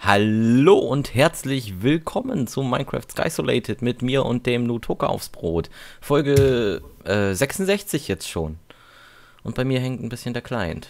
Hallo und herzlich willkommen zu Minecraft Skysolated mit mir und dem Nutoka aufs Brot. Folge 66 jetzt schon. Und bei mir hängt ein bisschen der Client.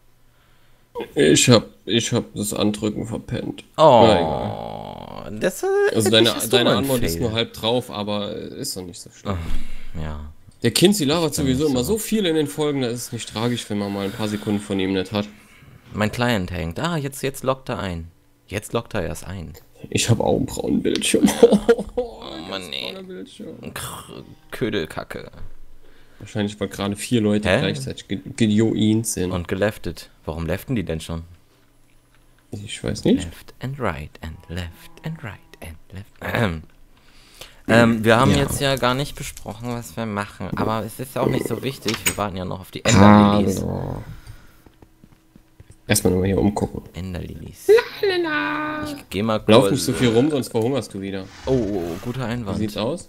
Ich hab das Andrücken verpennt. Na egal. Oh, das Also ist doch deine mal ein Antwort ist Fail. nur halb drauf, aber ist doch nicht so schlimm. Ja, Der Kinsey labert ist doch nicht sowieso immer so. so viel in den Folgen, da ist es nicht tragisch, wenn man mal ein paar Sekunden von ihm nicht hat. Mein Client hängt. Jetzt loggt er ein. Jetzt loggt er erst ein. Ich habe auch einen braunen Bildschirm. Oh Mann, nee. Brauner Bildschirm. Ködelkacke. Wahrscheinlich, weil gerade 4 Leute Hä? gleichzeitig gejoint sind. Und geleftet. Warum leften die denn schon? Ich weiß nicht. Left and right and left and right and left. Wir haben Ja. jetzt ja gar nicht besprochen, was wir machen. Aber es ist auch nicht so wichtig. Wir warten ja noch auf die Enderlilies. Hallo. Erstmal nochmal hier umgucken. Enderlilies. Ich geh mal kurz. Lauf nicht so viel rum, sonst verhungerst du wieder. Oh, guter Wie Einwand. sieht's aus?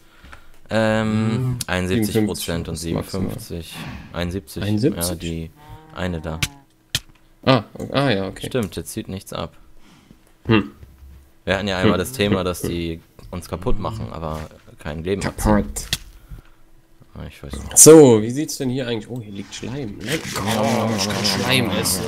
71% und 57, 57. 71. 71? Ja, die eine da. Ja, okay. Stimmt, jetzt zieht nichts ab. Hm. Wir hatten ja einmal das Thema, dass die uns kaputt machen, aber kein Leben abziehen. Ich weiß nicht. So, wie sieht's denn hier eigentlich? Oh, hier liegt Schleim. Lecker. Ich kann Schleim essen.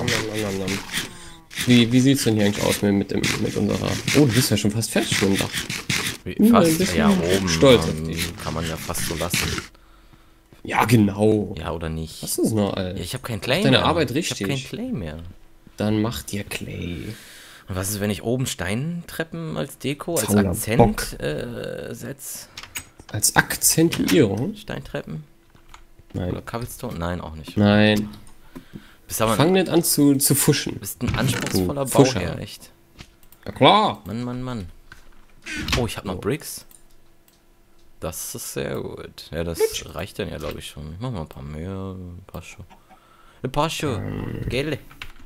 Wie sieht's denn hier eigentlich aus mit unserer... Oh, du bist ja schon fast fertig mit dem Dach. ein Fast, bisschen ja, oben stolz auf dich. kann man ja fast so lassen. Ja, genau. Ja, oder nicht? Was ist noch, Ja, Alter? ich habe kein Clay deine mehr. Arbeit Ich habe kein richtig. Clay mehr. Dann mach dir Clay. Und was ist, wenn ich oben Steintreppen als Deko, als Fauler Bock. Akzent setze? Als Akzentuierung? Steintreppen? Oder Nein. Cobblestone? Nein, auch nicht. Nein. Bist aber Fang nicht an zu fuschen. bist ein anspruchsvoller Du Bauherr, Fuscher. echt. Ja klar. Mann. Oh, ich habe noch Bricks. Das ist sehr gut. Ja, das reicht dann ja, glaube ich, schon. Ich mach mal ein paar mehr. Ein paar schon. Gelle.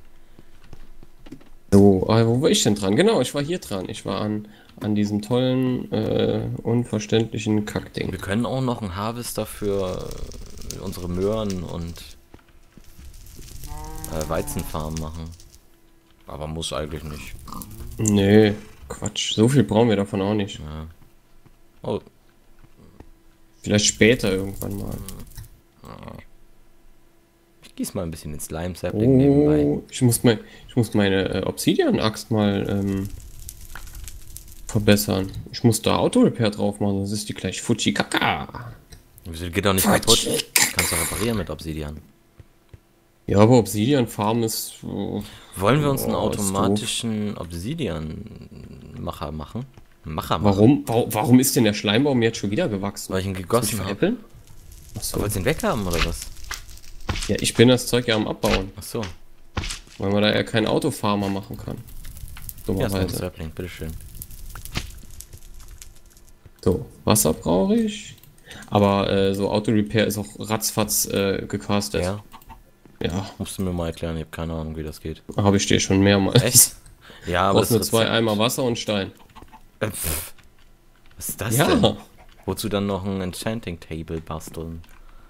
So, wo war ich denn dran? Genau, ich war hier dran. Ich war an diesem tollen, unverständlichen Kackding. Wir können auch noch einen Harvester für unsere Möhren und Weizenfarmen machen. Aber muss eigentlich nicht. Nee, Quatsch. So viel brauchen wir davon auch nicht. Ja. Oh, Vielleicht später irgendwann mal. ich gieße mal ein bisschen den Slime-Sapling nebenbei. Oh, ich muss meine Obsidian-Axt mal verbessern. Ich muss da Auto-Repair drauf machen, sonst ist die gleich Fuji-Kaka. Wieso geht doch nicht kaputt? Kannst du reparieren mit Obsidian. Ja, aber Obsidian-Farm ist... Wollen wir uns einen ist automatischen Obsidian-Macher machen? Warum ist denn der Schleimbaum jetzt schon wieder gewachsen? Weil ich ihn Willst du gegossen mich habe. veräppeln? Achso. Wolltest du ihn weghaben oder was? Ja, ich bin das Zeug ja am Abbauen, Achso. weil man da ja keinen Autofarmer machen kann. Ja, ist noch ein Dummerweise. Sapling, bitteschön. So, Wasser brauche ich. Aber so Auto-Repair ist auch ratzfatz gecastet. Ja, Ja, musst du mir mal erklären, ich habe keine Ahnung, wie das geht. habe ich dir schon mehrmals. Echt? Ja, aber Brauchst nur 2 Rezept- Eimer Wasser und Stein. Was ist das Ja. denn? Wozu dann noch ein Enchanting Table basteln?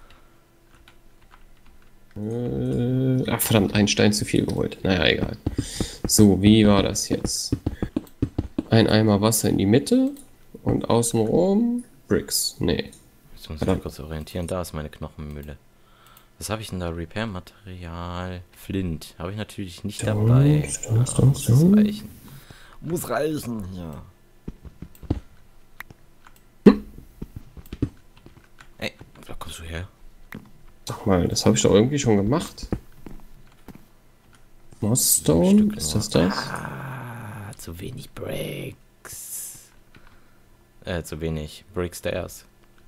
Ach verdammt, ein Stein zu viel geholt. Naja, egal. So, wie war das jetzt? Ein Eimer Wasser in die Mitte und außenrum Bricks. Nee. Jetzt muss ich mich kurz orientieren. Da ist meine Knochenmühle. Was habe ich denn da? Repair-Material. Flint. Habe ich natürlich nicht dabei. Muss reichen. Muss reichen, ja. Ey, wo kommst du her? Sag mal, das habe ich doch irgendwie schon gemacht. Mossstone? Stück Ist nur. das das? Zu wenig Bricks. Zu wenig Brick Stairs.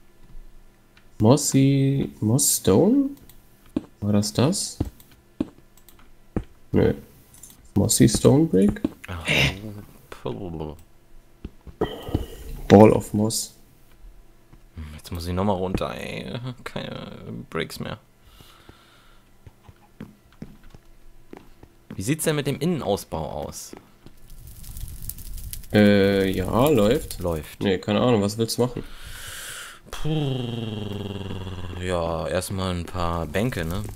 Mossstone? War das? Nö. Mossy Stone Brick? Ball of Moss. Jetzt muss ich nochmal runter, ey. Keine Bricks mehr. Wie sieht's denn mit dem Innenausbau aus? Ja, läuft. Läuft. Nee, keine Ahnung, was willst du machen? Ja, erstmal ein paar Bänke, ne?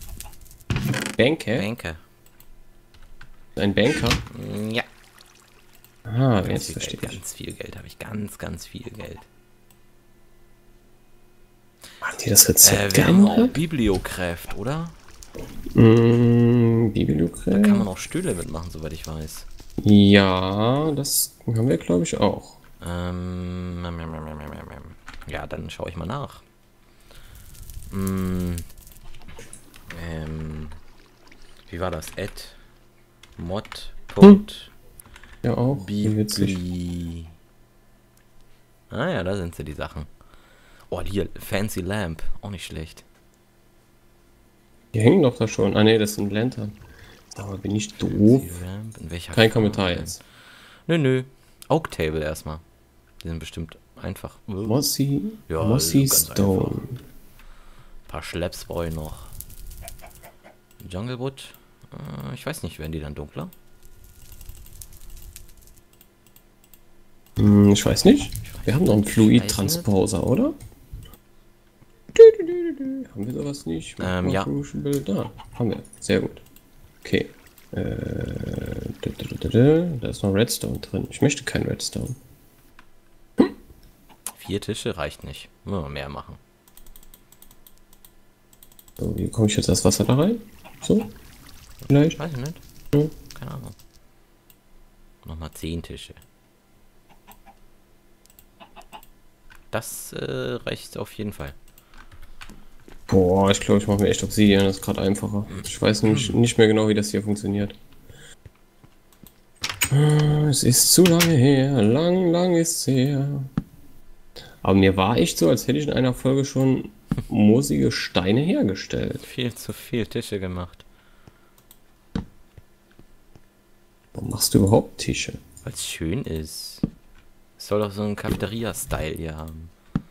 Bänke? Bänke. Ein Banker? Ja. Ah, Ganz jetzt viel verstehe Geld, ich. ganz viel Geld habe ich. Ganz viel Geld. Haben die das Rezept Wir haben auch geändert? Bibliocraft, oder? Da Bibliocraft? kann man auch Stühle mitmachen, soweit ich weiß. Ja, das haben wir, glaube ich, auch. Ja, dann schaue ich mal nach. Mm, wie war das? Mod. Ja, auch. Wie witzig. Bibli. Ah ja, da sind sie, die Sachen. Oh, hier, Fancy Lamp. Auch nicht schlecht. Die hängen doch da schon. Ah, ne, das sind Lantern. Aber bin ich doof? Fancy Lamp. In welcher Kein Farbe? Kommentar jetzt. Nö. Oak Table erstmal. Die sind bestimmt einfach. Mossy, Ja, Mossy ganz Stone. Ein paar Schlepps brauche ich noch. Junglewood. Ich weiß nicht, werden die dann dunkler? Ich weiß nicht. Wir haben doch einen Fluid-Transposer, oder? Haben wir sowas nicht? Ja. Da, haben wir. Sehr gut. Okay. Da ist noch Redstone drin. Ich möchte kein Redstone. 4 Tische reicht nicht. Müssen wir mehr machen. So, wie komme ich jetzt das Wasser da rein? So? Vielleicht? Weiß ich nicht. Ja. Keine Ahnung. Nochmal 10 Tische. Das reicht auf jeden Fall. Boah, ich glaube, ich mache mir echt Obsidian. Das ist gerade einfacher. Ich weiß nicht mehr genau, wie das hier funktioniert. Es ist zu lange her. Lang ist's her. Aber mir war echt so, als hätte ich in einer Folge schon moosige Steine hergestellt. Viel zu viel Tische gemacht. Warum machst du überhaupt Tische? Weil es schön ist. Es soll doch so einen Cafeteria-Style hier haben.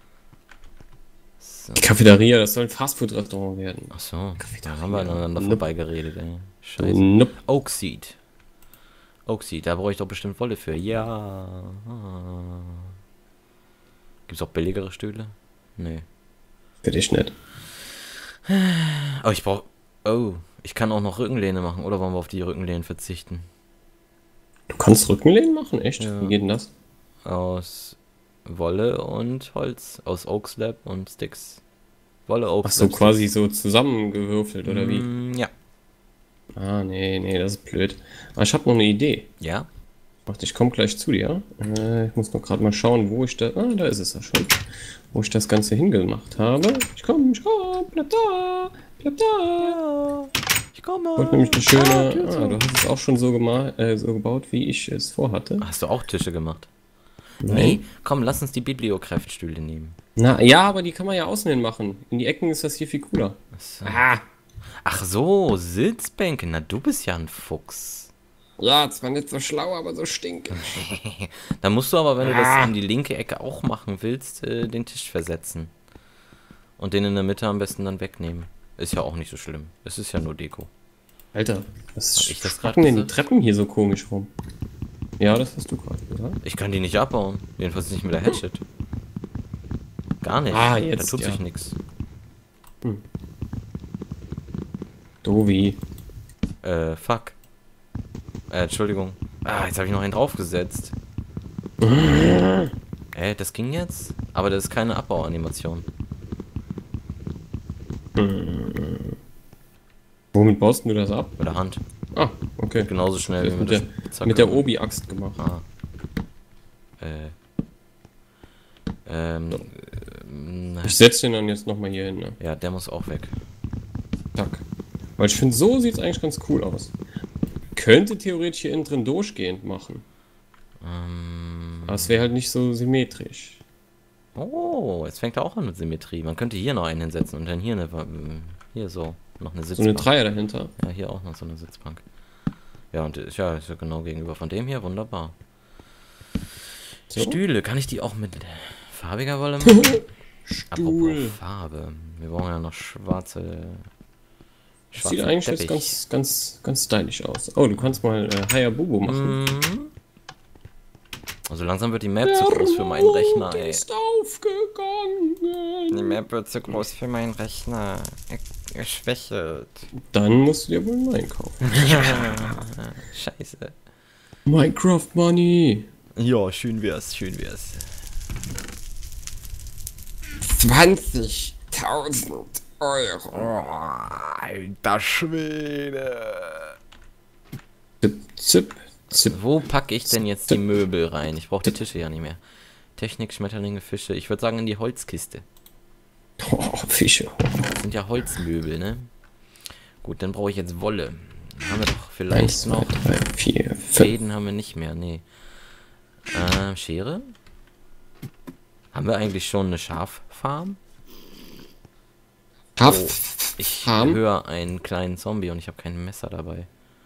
So. Die Cafeteria, das soll ein Fastfood-Restaurant werden. Ach so, Cafeteria. da haben wir aneinander vorbeigereredet, ey. Scheiße. Nope. Oakseed. Oakseed, da brauche ich doch bestimmt Wolle für. Ja. Gibt's auch billigere Stühle? Nee. Für dich nicht. Aber ich brauche... Oh, ich kann auch noch Rückenlehne machen. Oder wollen wir auf die Rückenlehnen verzichten? Du kannst Rückenlehnen machen? Echt? Ja. Wie geht denn das? Aus Wolle und Holz. Aus Oak Slab und Sticks. Wolle, Oak Ach so, Slab, quasi so zusammengewürfelt, oder wie? Ja. Ah, nee, das ist blöd. Aber ich habe noch eine Idee. Ja? Warte, ich komme gleich zu dir. Ich muss noch gerade mal schauen, wo ich da... Ah, da ist es ja schon. Wo ich das Ganze hingemacht habe. Ich komm, bleib da, bleib da. Ja, ich komme. Ich wollte nämlich eine schöne... Tür zu. du hast es auch schon so, so gebaut, wie ich es vorhatte. Hast du auch Tische gemacht? Nein. Nee, komm, lass uns die Bibliocraft-Stühle nehmen. Na, ja, aber die kann man ja außen hin machen. In die Ecken ist das hier viel cooler. So. Ah! Ach so, Sitzbänke. Na, du bist ja ein Fuchs. Ja, zwar nicht so schlau, aber so stinkend. Dann musst du aber, wenn du das in die linke Ecke auch machen willst, den Tisch versetzen. Und den in der Mitte am besten dann wegnehmen. Ist ja auch nicht so schlimm. Es ist ja nur Deko. Alter, was Hab ich das grad spacken denn die gesagt? Treppen hier so komisch rum? Ja, das hast du gerade gesagt. Ich kann die nicht abbauen. Jedenfalls nicht mit der Hatchet. Gar nicht. Ah, jetzt, Da tut ja. sich nichts. Dovi. Fuck. Entschuldigung. Ah, jetzt habe ich noch einen draufgesetzt. Das ging jetzt? Aber das ist keine Abbauanimation. Womit baust du das ab? Mit der Hand. Ah, okay. Genauso schnell wie Mit mit der, Zacke. mit der Obi-Axt gemacht. Ah. Ich setze den dann jetzt nochmal hier hin, ne? Ja, der muss auch weg. Zack. Weil ich finde, so sieht es eigentlich ganz cool aus. Könnte theoretisch hier innen drin durchgehend machen. Aber es wäre halt nicht so symmetrisch. Oh, jetzt fängt er auch an mit Symmetrie. Man könnte hier noch einen hinsetzen und dann hier hier so noch eine So eine Sitzbank. Dreier dahinter. Ja, hier auch noch so eine Sitzbank. Ja, und ist ja genau gegenüber von dem hier, wunderbar. So. Stühle, kann ich die auch mit farbiger Wolle machen? Stuhl. Apropos Farbe. Wir brauchen ja noch schwarze Sieht eigentlich jetzt ganz stylisch aus. Oh, du kannst mal Hayabubu machen. Also langsam wird die Map zu groß für meinen Rechner, ey. Ist aufgegangen. Die Map wird zu groß für meinen Rechner. Er schwächelt. Dann musst du dir wohl einen neuen kaufen. Scheiße. Minecraft Money. Ja, schön wär's, schön wär's. 20.000 Euro. Oh, alter Schwede. Zip, zip, zip. Wo packe ich denn jetzt die Möbel rein? Ich brauche die Tische ja nicht mehr. Technik, Schmetterlinge, Fische. Ich würde sagen in die Holzkiste. Oh, Fische. Das sind ja Holzmöbel, ne? Gut, dann brauche ich jetzt Wolle. Haben wir doch 1, vielleicht 2, noch. 3, 4, 5. Fäden haben wir nicht mehr, nee. Schere? Haben wir eigentlich schon eine Schaffarm? Oh, ich Farm. höre einen kleinen Zombie und ich habe kein Messer dabei.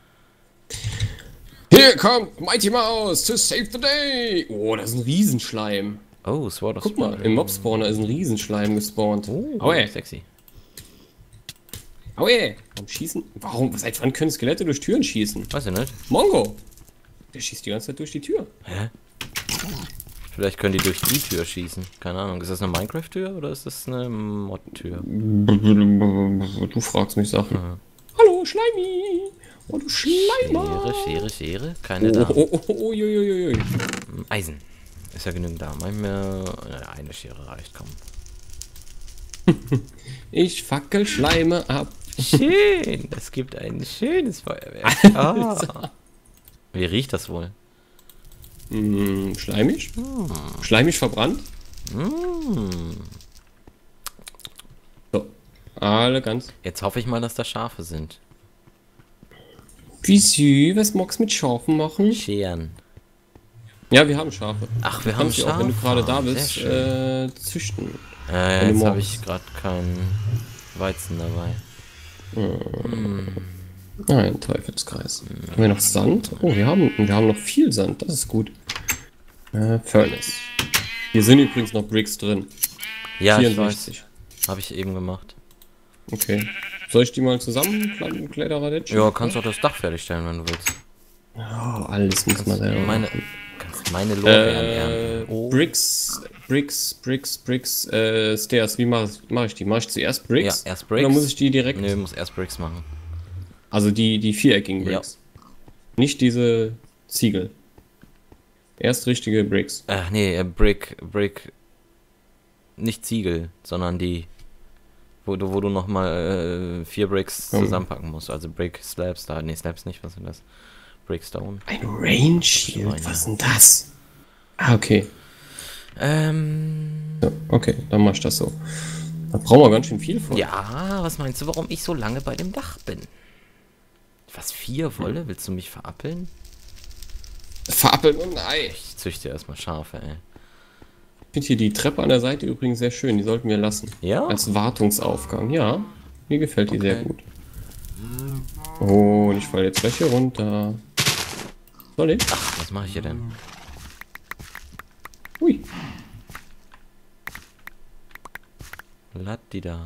Hier kommt Mighty Mouse to save the day. Oh, das ist ein Riesenschleim. Oh, Sword of Guck mal, Spirit. im Mob-Spawner ist ein Riesenschleim gespawnt. Oh, Aue. sexy. Aue. Warum schießen? Warum? Seit wann können Skelette durch Türen schießen? Weiß ich nicht. Mongo. Der schießt die ganze Zeit durch die Tür. Hä? Vielleicht können die durch die Tür schießen. Keine Ahnung. Ist das eine Minecraft-Tür oder ist das eine Mod-Tür? Du fragst mich Sachen. Mhm. Hallo, Schleimi. Oh, du Schleimer. Schere. Keine da. Uiuiuiui. Eisen. Ist ja genügend da. Manchmal eine Schere reicht, komm. Ich fackel Schleime ab. Schön. Es gibt ein schönes Feuerwerk. Ah. Wie riecht das wohl? Schleimig? Schleimig verbrannt? So. Alle ganz. Jetzt hoffe ich mal, dass da Schafe sind. Wie süß. Was magst du mit Schafen machen? Scheren. Ja, wir haben Schafe. Ach, wir Du haben kannst die auch, Schafe. wenn du gerade da Sehr bist, schön. züchten. Jetzt du habe magst. ich gerade keinen Weizen dabei. Nein, Teufelskreis. Haben wir noch Sand? Oh, wir haben noch viel Sand. Das ist gut. Furnace. Hier sind übrigens noch Bricks drin. Ja, 64. ich weiß. Habe ich eben gemacht. Okay. Soll ich die mal zusammen Kletterradetschen? Ja, kannst auch das Dach fertigstellen, wenn du willst. Oh, alles muss man selber machen. Kannst meine Lorbeeren ernten. Oh. Bricks, Stairs. Wie mach ich die? Mach ich zuerst Bricks? Ja, erst Bricks. Oder muss ich die direkt? Nö, muss erst Bricks machen. Also die viereckigen Bricks. Nicht diese Ziegel. Erst richtige Bricks. Ach nee, Brick. Nicht Ziegel, sondern die, wo du nochmal 4 Bricks zusammenpacken musst. Also Brick, Slabs, nee, Slabs nicht, was sind das? Brickstone. Ein Range Shield, was ist denn das? Ah, okay. So, okay, dann mach ich das so. Da brauchen wir ganz schön viel von. Ja, was meinst du, warum ich so lange bei dem Dach bin? Was, 4 Wolle? Willst du mich verappeln? Verappeln und ein Ei. Ich züchte erstmal Schafe, ey. Ich finde hier die Treppe an der Seite übrigens sehr schön. Die sollten wir lassen. Ja? Als Wartungsaufgang. Ja, mir gefällt die Okay. sehr gut. Oh, und ich falle jetzt gleich hier runter. Soll ich? Ach, was mache ich hier denn? Ui. Lattida.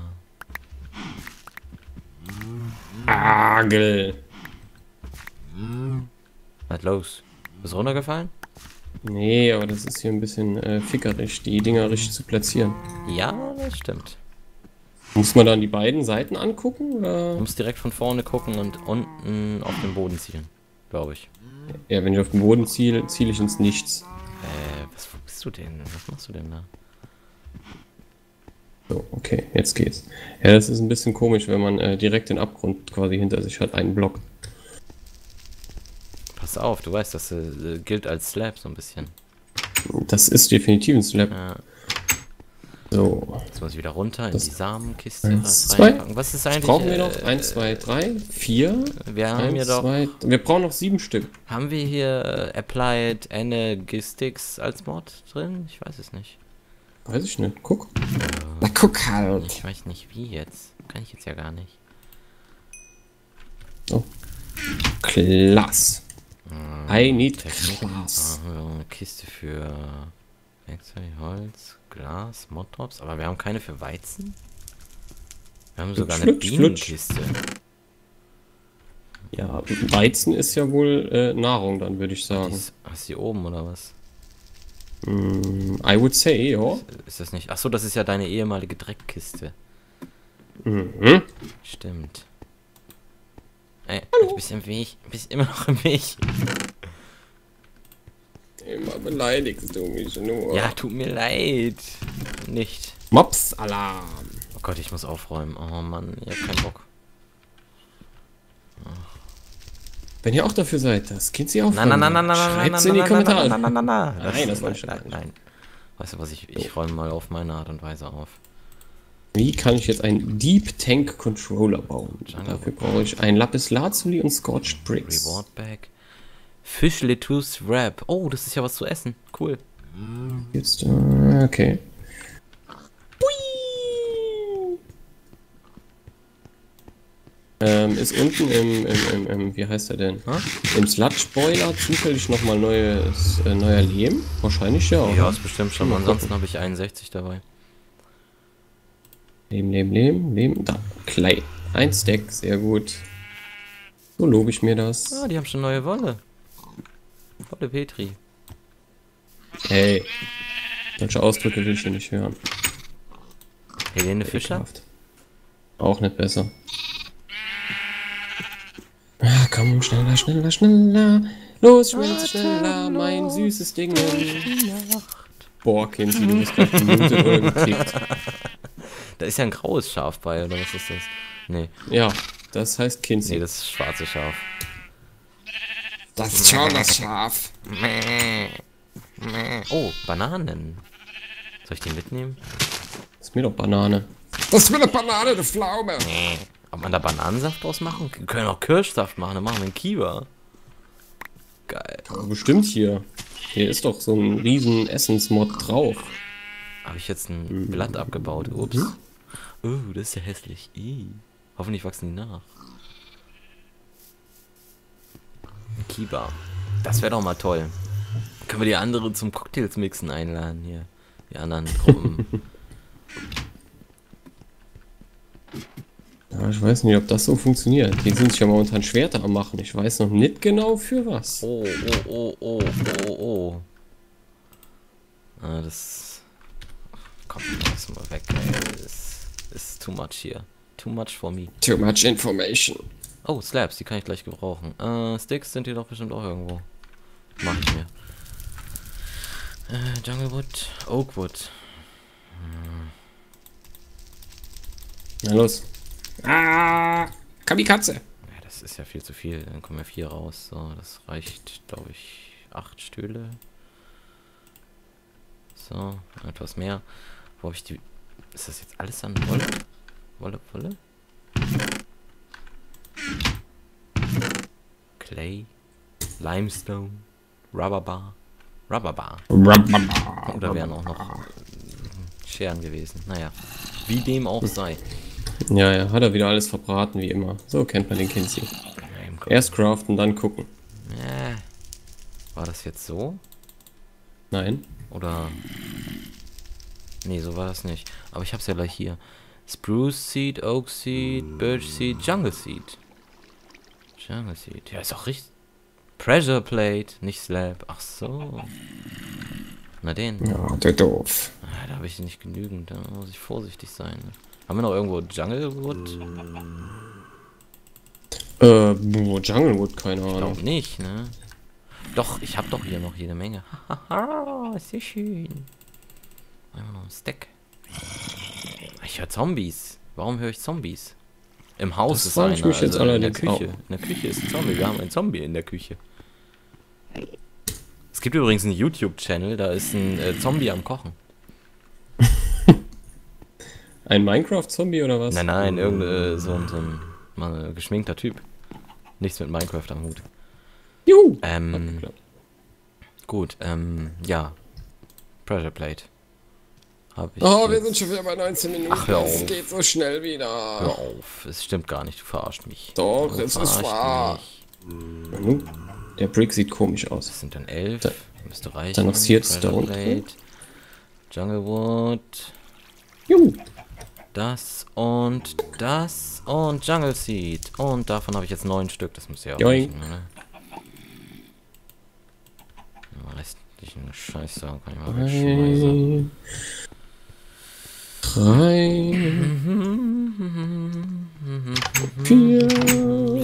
Agel. Was los? Bist du runtergefallen? Nee, aber das ist hier ein bisschen fickerig, die Dinger richtig zu platzieren. Ja, das stimmt. Muss man dann die beiden Seiten angucken? Oder? Du musst direkt von vorne gucken und unten auf den Boden zielen. Glaube ich. Ja, wenn ich auf den Boden ziele, ziele ich ins Nichts. Wo bist du denn? Was machst du denn da? So, okay, jetzt geht's. Ja, das ist ein bisschen komisch, wenn man direkt den Abgrund quasi hinter sich hat, einen Block. Pass auf, du weißt, das gilt als Slab so ein bisschen. Das ist definitiv ein Slab. Ja. So. Jetzt muss ich wieder runter in die Samenkiste 1, reinpacken. Was ist eigentlich? Brauchen wir noch 1, 2, 3, 4. Wir haben hier doch. Wir brauchen noch 7 Stück. Haben wir hier Applied Energistics als Mod drin? Ich weiß es nicht. Weiß ich nicht. Guck. Na, guck halt. Ich weiß nicht wie jetzt. Kann ich jetzt ja gar nicht. Oh. Klasse. I need Technik. Class. Eine Kiste für Werkzeug, Holz, Glas, Moddrops. Aber wir haben keine für Weizen. Wir haben sogar eine Flutsch, flutsch. Bienenkiste. Ja, Weizen ist ja wohl Nahrung, dann würde ich sagen. Hast du die oben oder was? I would say, ja. Ist das nicht? Achso, das ist ja deine ehemalige Dreckkiste. Mhm. Stimmt. Ey, du bist im Weg. Du bist immer noch im Weg. beleidigst du mich nur. Ja, tut mir leid. Nicht. Mops-Alarm. Oh Gott, ich muss aufräumen. Oh Mann, ich hab keinen Bock. Wenn ihr auch dafür seid, das Kind sie aufräumen. Nein. Schreibt's in die Kommentare. Nein, das wollte ich nicht. Nein. Weißt du was, ich räume mal auf meine Art und Weise auf. Wie kann ich jetzt einen Deep Tank Controller bauen? Dafür brauche ich ein Lapis Lazuli und Scorched Bricks. Reward Bag. Fish Lettuce Wrap. Oh, das ist ja was zu essen. Cool. Jetzt, okay. Ist unten im wie heißt er denn? Im Sludge Boiler zufällig nochmal neuer Lehm? Wahrscheinlich ja, oder? Ja, ist bestimmt schon. Ansonsten habe ich 61 dabei. Lehm. Da. Clay. Ein Stack, sehr gut. So lobe ich mir das. Ah, die haben schon neue Wolle. Wolle Petri. Hey. Solche Ausdrücke will ich hier nicht hören. Helene Fischer? Ekelhaft. Auch nicht besser. Ah, komm, schneller. Los, schneller, mein süßes Ding. Boah, Kinsey, du bist gleich gemutet oder gekickt. Da ist ja ein graues Schaf bei, oder was ist das? Nee. Ja, das heißt Kinsey. Nee, das ist schwarze Schaf. Das ist schon das Schaf. Oh, Bananen. Soll ich die mitnehmen? Das ist mir doch Banane. Das ist mir eine Banane, du Pflaume. Ob man da Bananensaft draus machen? Wir können auch Kirschsaft machen, dann machen wir einen Kieber. Geil. Aber bestimmt hier. Hier ist doch so ein riesen Essensmod drauf. Habe ich jetzt ein Blatt abgebaut? Ups. Das ist ja hässlich. Hoffentlich wachsen die nach. Ein Kieber. Das wäre doch mal toll. Können wir die anderen zum Cocktails mixen einladen hier. Die anderen Gruppen. Ja, ich weiß nicht, ob das so funktioniert. Die sind sich ja momentan Schwerter am machen. Ich weiß noch nicht genau für was. Oh. Das... Komm, lass mal weg, ey. Das ist too much hier. Too much for me. Too much information. Oh, Slabs, die kann ich gleich gebrauchen. Sticks sind hier doch bestimmt auch irgendwo. Mach ich mir. Junglewood, Oakwood. Na los. Kamikaze. Ja, das ist ja viel zu viel. Dann kommen ja 4 raus. So, das reicht, glaube ich, 8 Stühle. So, etwas mehr. Wo habe ich die... Ist das jetzt alles an Wolle? Wolle? Clay. Limestone. Rubberbar. Oder wären auch noch Scheren gewesen. Naja, wie dem auch sei. Ja, hat er wieder alles verbraten, wie immer. So kennt man den Kinsey. Erst craften, dann gucken. War das jetzt so? Nein. Oder... Nee, so war das nicht. Aber ich hab's ja gleich hier. Spruce Seed, Oak Seed, Birch Seed, Jungle Seed. Jungle Seed. Ja, ist auch richtig... Pressure Plate, nicht Slab. Ach so. Na den. Ja, der doof. Da habe ich nicht genügend. Da muss ich vorsichtig sein. Haben wir noch irgendwo Junglewood? Junglewood, keine Ich Ahnung. glaube nicht, ne? Doch, ich habe doch hier noch jede Menge. Hahaha, sehr schön. Einfach noch ein Stack. Ich höre Zombies. Warum höre ich Zombies? Im Haus Das ist frage einer, ich mich jetzt in der allerdings Küche. auch. In der Küche ist ein Zombie. Wir haben einen Zombie in der Küche. Es gibt übrigens einen YouTube-Channel, da ist ein Zombie am Kochen. Ein Minecraft-Zombie oder was? Nein, irgendein so ein mal geschminkter Typ. Nichts mit Minecraft am Hut. Juhu! Gut, ja. Pressure Plate. Hab ich Oh, wir jetzt. sind schon wieder bei 19 Minuten. Ach, hör auf. Es geht so schnell wieder. Hör auf, es stimmt gar nicht, du verarscht mich. Doch, Du es ist verarscht wahr. mich. Nanu, der Brick sieht komisch aus. Das sind dann 11. Da- Müsste reichen. dann noch Seared Pressure Stone. Plate, Junglewood, Juhu! das und Jungle Seed. Und davon habe ich jetzt 9 Stück, das muss ja auch Joink. reichen, oder? Ja, restlichen Scheiße kann ich mal wegschmeißen. 3, 4.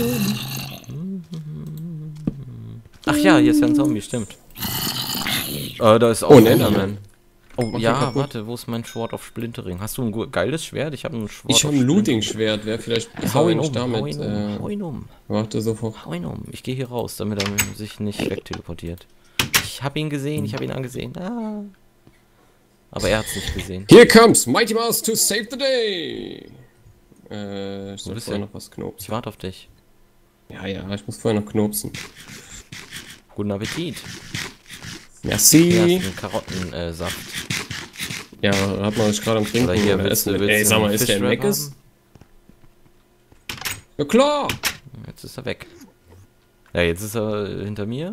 Ach ja, hier ist ja ein Zombie, stimmt. Da ist auch Oh, ein ein Enderman. Oh, Mach den ja, kaputt. warte, wo ist mein Schwert auf Splintering? Hast du ein geiles Schwert? Ich habe ein Schwert Ich habe ein Looting-Schwert. Wäre vielleicht besser, Hau wenn ihn ich um, damit... hau ihn um, hau ihn um, Warte, sofort. hau ihn um. Ich gehe hier raus, damit er sich nicht wegteleportiert. Ich habe ihn gesehen, ich habe ihn angesehen. Ah. Aber er hat es nicht gesehen. Here comes Mighty Mouse to save the day! Ich soll bist vorher du? noch was knopsen. Ich warte auf dich. Ja, ich muss vorher noch knopsen. Guten Appetit. Merci! Hier hast du einen Karottensaft. Ja, hat man sich gerade am Trinken Oder hier, oder willst Essen. du Ey, sag mal, ist der in Fischwrap Meckes? haben? Ja klar! Jetzt ist er weg. Ja, jetzt ist er hinter mir.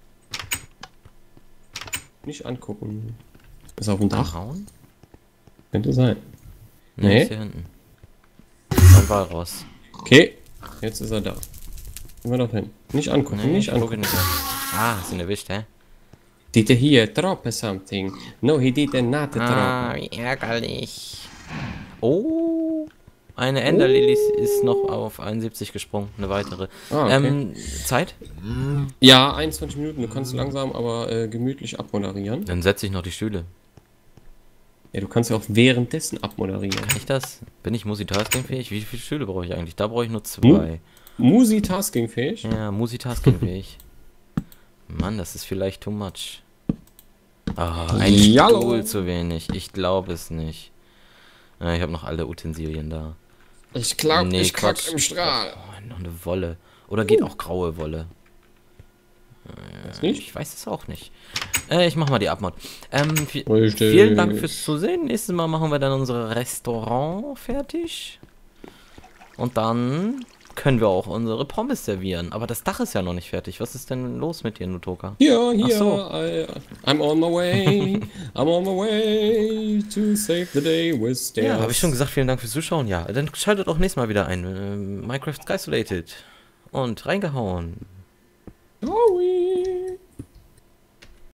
Nicht angucken. Ist auf dem Dach? Hauen? Könnte sein. Nee, Nee. ist hier hinten. Dann war er raus. Okay, jetzt ist er da. Gehen wir doch hin. Nicht angucken, Nee, nicht ich gucke angucken. nicht. Hast ihn erwischt, hä? Did he drop something? No, he did not drop. Wie ärgerlich. Oh, eine Enderlily ist noch auf 71 gesprungen, eine weitere. Ah, okay. Zeit? Ja, 21 Minuten. Du kannst langsam, aber gemütlich abmoderieren. Dann setze ich noch die Stühle. Ja, du kannst ja auch währenddessen abmoderieren. Kann ich das? Bin ich multitaskingfähig? Wie viele Stühle brauche ich eigentlich? Da brauche ich nur 2. Multitasking-fähig? Ja, multitaskingfähig. Mann, das ist vielleicht too much. Ah, ein Jallo. Stuhl zu wenig. Ich glaube es nicht. Ich habe noch alle Utensilien da. Ich glaube, Nee, ich kack Quatsch. im Strahl. Oh, noch eine Wolle. Oder geht auch graue Wolle? Weiß nicht? Ich weiß es auch nicht. Ich mach mal die Abmod. Richtig. Vielen Dank fürs Zusehen. Nächstes Mal machen wir dann unser Restaurant fertig. Und dann können wir auch unsere Pommes servieren. Aber das Dach ist ja noch nicht fertig. Was ist denn los mit dir, Nutoka? Hier, Ach so. I'm on my way. I'm on my way to save the day with stairs. Ja, habe ich schon gesagt, vielen Dank fürs Zuschauen. Ja, dann schaltet auch nächstes Mal wieder ein. Minecraft Skysolated. Und reingehauen. Sorry.